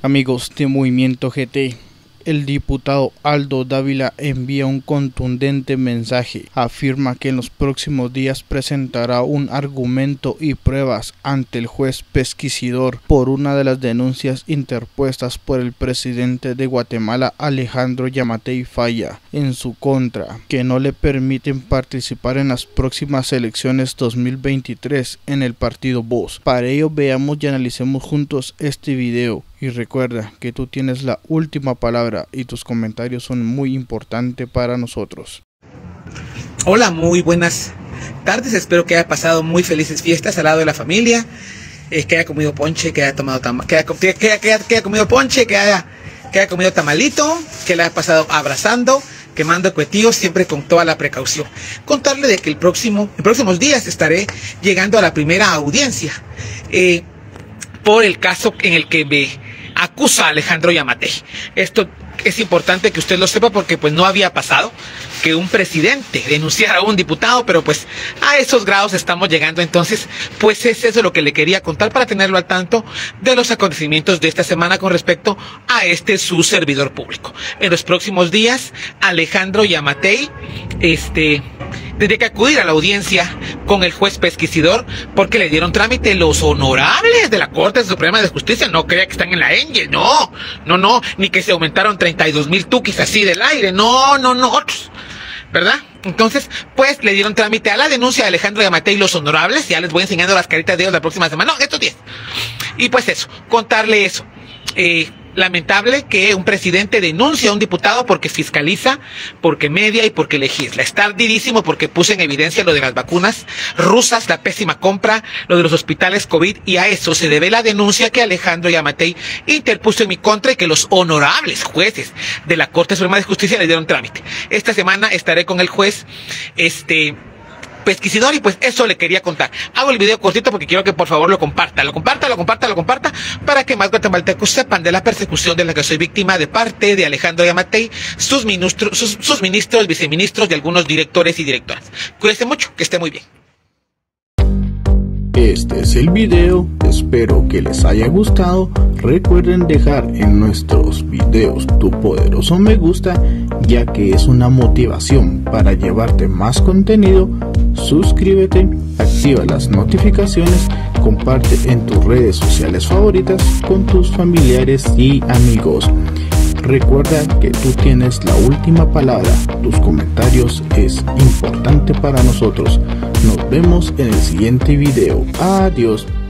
Amigos de Movimiento GT, el diputado Aldo Dávila envía un contundente mensaje. Afirma que en los próximos días presentará un argumento y pruebas ante el juez pesquisidor por una de las denuncias interpuestas por el presidente de Guatemala, Alejandro Yamatei Falla, en su contra, que no le permiten participar en las próximas elecciones 2023 en el partido Voz. Para ello veamos y analicemos juntos este video. Y recuerda que tú tienes la última palabra y tus comentarios son muy importantes para nosotros. Hola, muy buenas tardes. Espero que haya pasado muy felices fiestas al lado de la familia. Que haya comido ponche, que haya tomado que haya comido ponche, que haya comido tamalito, que le haya pasado abrazando, quemando cuetillos, siempre con toda la precaución. Contarle de que en próximos días estaré llegando a la primera audiencia por el caso en el que me acusa Alejandro Yamatei. Esto es importante que usted lo sepa porque pues no había pasado que un presidente denunciara a un diputado, pero pues a esos grados estamos llegando. Entonces pues es eso lo que le quería contar para tenerlo al tanto de los acontecimientos de esta semana con respecto a su servidor público. En los próximos días Alejandro Yamatei tendría que acudir a la audiencia con el juez pesquisidor porque le dieron trámite los honorables de la Corte Suprema de Justicia. No crea que están en la Engel, no, ni que se aumentaron 32,000 tuquis así del aire, no, ¿verdad? Entonces, pues le dieron trámite a la denuncia de Alejandro Yamatei los honorables. Ya les voy enseñando las caritas de ellos la próxima semana, no, estos días. Y pues eso, contarle eso. Lamentable que un presidente denuncie a un diputado porque fiscaliza, porque media y porque legisla. Está ardidísimo porque puse en evidencia lo de las vacunas rusas, la pésima compra, lo de los hospitales COVID, y a eso se debe la denuncia que Alejandro Yamatei interpuso en mi contra y que los honorables jueces de la Corte Suprema de Justicia le dieron trámite. Esta semana estaré con el juez pesquisidor y pues eso le quería contar. Hago el video cortito porque quiero que por favor lo comparta para que más guatemaltecos sepan de la persecución de la que soy víctima de parte de Alejandro Yamatei, sus ministros, viceministros y algunos directores y directoras. Cuídense mucho, que esté muy bien. Este es el video, espero que les haya gustado. Recuerden dejar en nuestros videos tu poderoso me gusta, ya que es una motivación para llevarte más contenido. Suscríbete, activa las notificaciones, comparte en tus redes sociales favoritas con tus familiares y amigos. Recuerda que tú tienes la última palabra, tus comentarios es importante para nosotros. Nos vemos en el siguiente video. Adiós.